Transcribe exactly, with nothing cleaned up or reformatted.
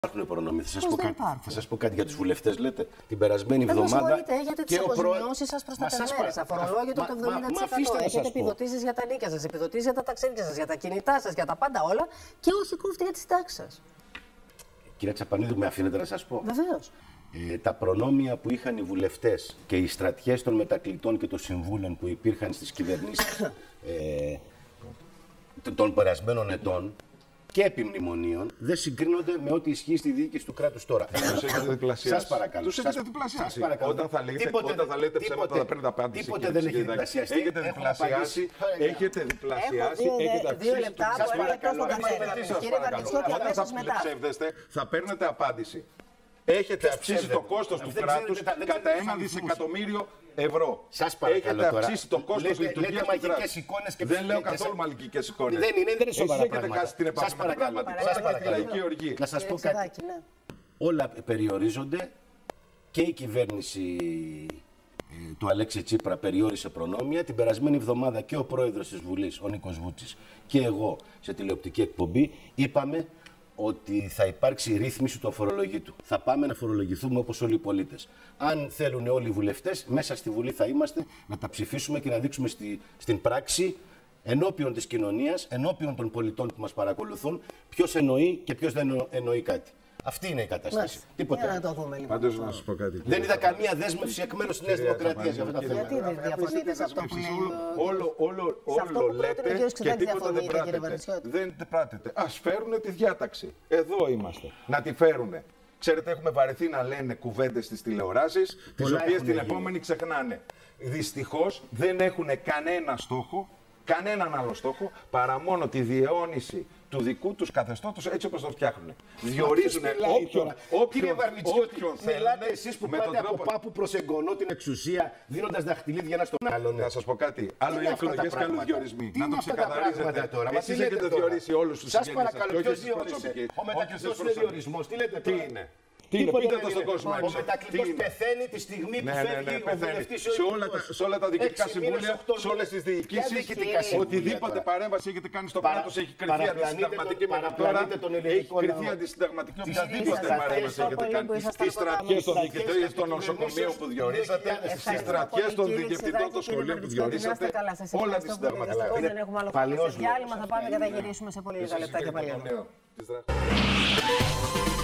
Υπάρχουν προνόμια. Θα σας πω, κάτι, θα σας πω κάτι για τους βουλευτές, λέτε. Την περασμένη εβδομάδα. Έχετε τις αποζημιώσεις σας προστατευμένες. Αφορολόγητο το εβδομήντα τοις εκατό. Έχετε επιδοτήσεις για τα νίκια σας, επιδοτήσεις για τα ταξίδια σας, για τα κινητά σας, για τα πάντα όλα. Και όχι κόφτη για τις συντάξεις σας. Κυρία Τσαπανίδου, με αφήνετε να σας πω. Βεβαίως. Ε, τα προνόμια που είχαν οι βουλευτές και οι στρατιές των μετακλητών και των συμβούλων που υπήρχαν στις κυβερνήσεις ε, των περασμένων ετών και επιμνημονίων δεν συγκρίνονται με ό,τι ισχύει στη διοίκηση του κράτους τώρα. Σας παρακαλώ. Τους έχετε διπλασιάσει. Όταν θα λέτε, τίποτε, όταν θα λέτε ψέματα τίποτε, θα παίρνετε απάντηση. Τίποτε δεν έχει διπλασιαστεί. Έχετε διπλασιάσει. Έχετε διπλασιάσει. Έχετε αυξήσει το κόστος. Όταν θα ψεύδεστε θα παίρνετε απάντηση. Έχετε αυξήσει το κόστος του κράτους κατά ένα δισεκατομμύριο ευρώ. Σας παρακαλώ. Έχετε αυξήσει το κόστος λειτουργίας του κράτους. Δεν λέω καθόλου μαγικές εικόνες. Δεν είναι, δεν είναι σοβαρά πράγματα. Έχετε χάσει την επαφή με τα πράγματα. Σας παρακαλώ. Να σας πω κάτι. Όλα περιορίζονται και η κυβέρνηση του Αλέξη Τσίπρα περιόρισε προνόμια. Την περασμένη εβδομάδα και ο πρόεδρος της Βουλής, ο Νίκος Βούτσης, και εγώ σε τηλεοπτική εκπομπή είπαμε ότι θα υπάρξει ρύθμιση του αφορολογήτου. Θα πάμε να φορολογηθούμε όπως όλοι οι πολίτες. Αν θέλουν όλοι οι βουλευτές, μέσα στη Βουλή θα είμαστε να τα ψηφίσουμε και να δείξουμε στη, στην πράξη, ενώπιον της κοινωνίας, ενώπιον των πολιτών που μας παρακολουθούν, ποιος εννοεί και ποιος δεν εννοεί κάτι. Αυτή είναι η κατάσταση. Τίποτε. Για να το δούμε λοιπόν. Πάντως να σας πω κάτι. Δεν είδα καμία δέσμευση εκ μέρους της Νέας Δημοκρατίας για αυτά τα θέματα. Γιατί δεν διαφωνείτε σε αυτό που λέει. Όλο, όλο, όλο λέτε και τίποτα δεν πράτετε. Δεν πράτετε. Ας φέρουν τη διάταξη. Εδώ είμαστε. Να τη φέρουνε. Ξέρετε, έχουμε βαρεθεί να λένε κουβέντες στις τηλεοράσεις, τις οποίες την επόμενη ξεχνάνε. Δυστυχώς δεν έχουν κανένα στόχο, κανέναν άλλο στόχο, παρά μόνο τη διαιώνιση του δικού τους καθεστώτος έτσι όπως το φτιάχνουν. Διορίζουν όποιον, όποιον, όποιον μιλάτε εσείς που πάτε από πάπου προς εγγονό την εξουσία, δίνοντας δαχτυλίδια ένα στον άλλον. Να σας πω κάτι. Άλλο οι εκλογές και άλλο οι διορισμοί. Να το ξεκαθαρίζετε. Εσείς έχετε διορίσει όλους τους συγγενείς σας. Σας παρακαλώ, ποιος διόρισε? Ο μετακλητός είναι διορισμός. Τι λέτε τώρα? Τι είναι? Τι είναι, πείτε το στον κόσμο έξω. Ο μετακλητός πεθαίνει τη στιγμή που φεύγει ο βουλευτής ο ίδιος. Σε όλα τα διοικητικά συμβούλια, σε όλες τις διοικήσεις, οτιδήποτε παρέμβαση έχετε κάνει στο κράτος έχει κρυφθεί αντισυνταγματική μέχρι τώρα. Έχει κρυφθεί αντισυνταγματική οποιαδήποτε παρέμβαση έχετε κάνει. Στις στρατιές των διοικητών των νοσοκομείων που διορίσατε, στις στρατιές των διοικητών των σχολείων που διορίσατε, όλα αντισυνταγματικά. Δεν έχουμε άλλο χρόνο. Διάλειμμα θα πάμε και θα γυρίσουμε σε πολύ λίγα λεπτά και πάλι.